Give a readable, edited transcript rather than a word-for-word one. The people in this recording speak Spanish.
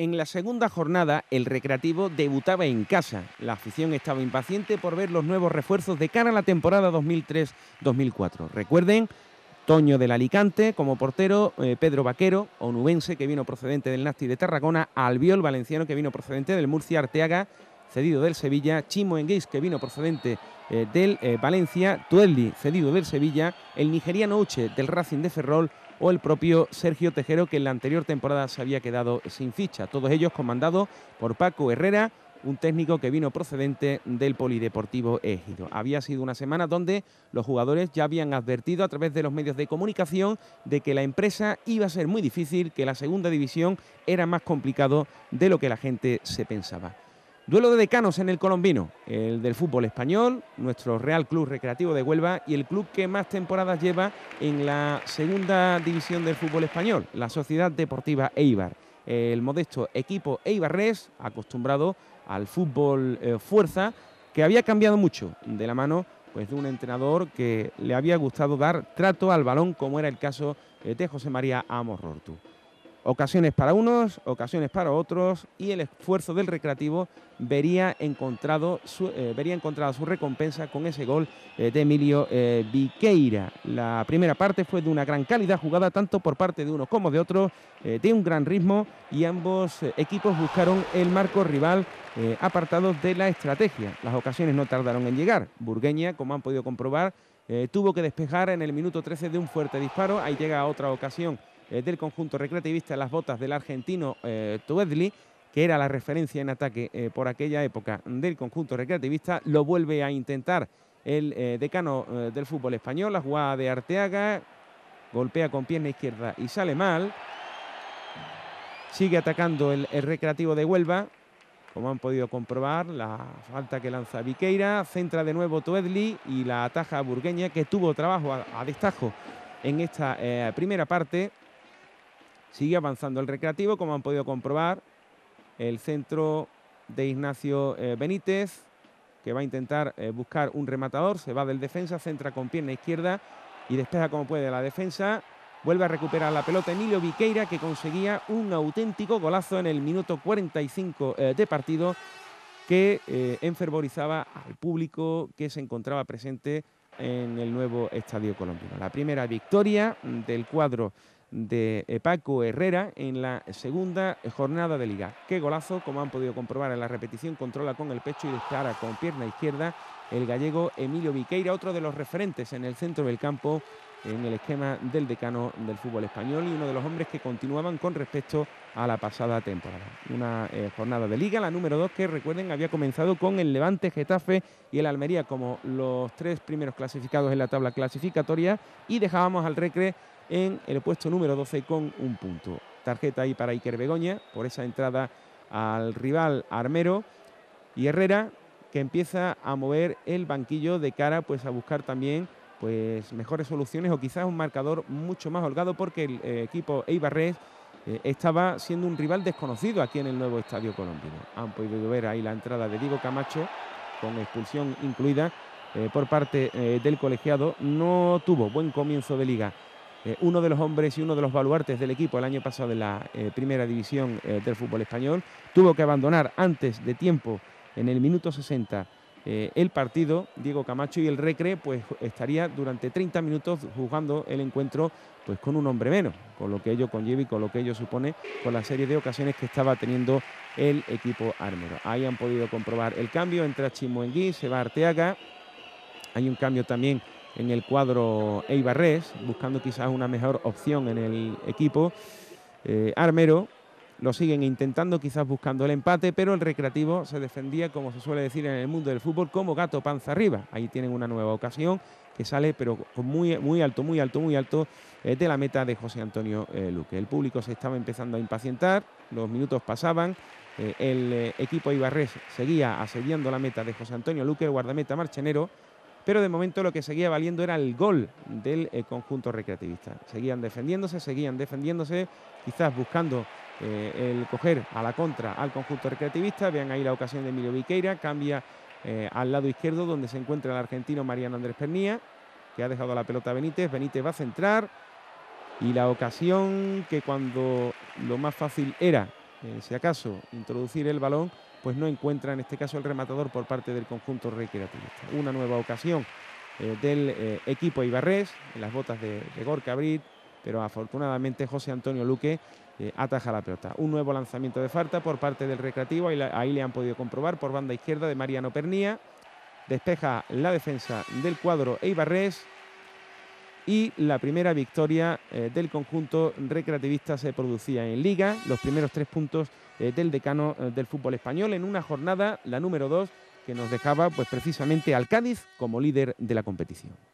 En la segunda jornada, el Recreativo debutaba en casa. La afición estaba impaciente por ver los nuevos refuerzos de cara a la temporada 2003-2004. Recuerden, Toño del Alicante como portero, Pedro Vaquero, onubense, que vino procedente del Nasti de Tarragona, Albiol, valenciano, que vino procedente del Murcia, Arteaga, cedido del Sevilla, Chimo Enguís, que vino procedente del Valencia, Tuelli, cedido del Sevilla, el nigeriano Uche, del Racing de Ferrol, o el propio Sergio Tejero, que en la anterior temporada se había quedado sin ficha. Todos ellos comandados por Paco Herrera, un técnico que vino procedente del Polideportivo Égido. Había sido una semana donde los jugadores ya habían advertido a través de los medios de comunicación de que la empresa iba a ser muy difícil, que la segunda división era más complicado de lo que la gente se pensaba. Duelo de decanos en el Colombino, el del fútbol español, nuestro Real Club Recreativo de Huelva y el club que más temporadas lleva en la segunda división del fútbol español, la Sociedad Deportiva Eibar. El modesto equipo eibarrés, acostumbrado al fútbol fuerza, que había cambiado mucho de la mano pues, de un entrenador que le había gustado dar trato al balón, como era el caso de José María Amos Rortu. Ocasiones para unos, ocasiones para otros, y el esfuerzo del Recreativo vería encontrada su recompensa con ese gol de Emilio Viqueira. La primera parte fue de una gran calidad jugada tanto por parte de unos como de otros, de un gran ritmo, y ambos equipos buscaron el marco rival apartados de la estrategia. Las ocasiones no tardaron en llegar. Burgueña, como han podido comprobar, tuvo que despejar en el minuto 13 de un fuerte disparo. Ahí llega otra ocasión del conjunto recreativista, las botas del argentino Tuedli, que era la referencia en ataque por aquella época del conjunto recreativista. Lo vuelve a intentar el decano del fútbol español, la jugada de Arteaga, golpea con pierna izquierda y sale mal. Sigue atacando el Recreativo de Huelva, como han podido comprobar, la falta que lanza Viqueira, centra de nuevo Tuedli y la ataja Burgueña, que tuvo trabajo a destajo en esta primera parte. Sigue avanzando el Recreativo, como han podido comprobar. El centro de Ignacio Benítez, que va a intentar buscar un rematador. Se va del defensa, centra con pierna izquierda y despeja como puede la defensa. Vuelve a recuperar la pelota Emilio Viqueira, que conseguía un auténtico golazo en el minuto 45 de partido, que enfervorizaba al público que se encontraba presente en el nuevo Estadio Colombino. La primera victoria del cuadro de Paco Herrera en la segunda jornada de Liga. Qué golazo, como han podido comprobar en la repetición, controla con el pecho y dispara con pierna izquierda el gallego Emilio Viqueira, otro de los referentes en el centro del campo en el esquema del decano del fútbol español y uno de los hombres que continuaban con respecto a la pasada temporada. Una jornada de Liga, la número 2, que recuerden había comenzado con el Levante, Getafe y el Almería como los tres primeros clasificados en la tabla clasificatoria, y dejábamos al Recre en el puesto número 12 con un punto. Tarjeta ahí para Iker Begoña por esa entrada al rival armero, y Herrera, que empieza a mover el banquillo de cara pues a buscar también pues mejores soluciones o quizás un marcador mucho más holgado, porque el equipo eibarrés estaba siendo un rival desconocido aquí en el nuevo Estadio Colombino. Han podido ver ahí la entrada de Diego Camacho con expulsión incluida por parte del colegiado. No tuvo buen comienzo de liga. Uno de los hombres y uno de los baluartes del equipo el año pasado en la primera división del fútbol español tuvo que abandonar antes de tiempo en el minuto 60 el partido, Diego Camacho, y el Recre pues estaría durante 30 minutos jugando el encuentro pues con un hombre menos, con lo que ello conlleva y con lo que ello supone con la serie de ocasiones que estaba teniendo el equipo armero. Ahí han podido comprobar el cambio, entra Chimo Enguí, se va Arteaga. Hay un cambio también en el cuadro eibarrés, buscando quizás una mejor opción en el equipo armero. Lo siguen intentando, quizás buscando el empate, pero el Recreativo se defendía, como se suele decir en el mundo del fútbol, como gato panza arriba. Ahí tienen una nueva ocasión que sale, pero con muy alto de la meta de José Antonio Luque. El público se estaba empezando a impacientar, los minutos pasaban, el equipo ibarrés seguía asediando la meta de José Antonio Luque, el guardameta marchenero, pero de momento lo que seguía valiendo era el gol del conjunto recreativista. Seguían defendiéndose, quizás buscando el coger a la contra al conjunto recreativista. Vean ahí la ocasión de Emilio Viqueira, cambia al lado izquierdo donde se encuentra el argentino Mariano Andrés Pernía, que ha dejado la pelota a Benítez. Benítez va a centrar, y la ocasión que cuando lo más fácil era si acaso introducir el balón, pues no encuentra en este caso el rematador por parte del conjunto recreativista. Una nueva ocasión del equipo ibarrés, en las botas de Gorka Brit, pero afortunadamente José Antonio Luque ataja la pelota. Un nuevo lanzamiento de falta por parte del Recreativo, ahí le han podido comprobar por banda izquierda de Mariano Pernía. Despeja la defensa del cuadro eibarrés y la primera victoria del conjunto recreativista se producía en Liga, los primeros 3 puntos del decano del fútbol español en una jornada, la número 2, que nos dejaba pues precisamente al Cádiz como líder de la competición.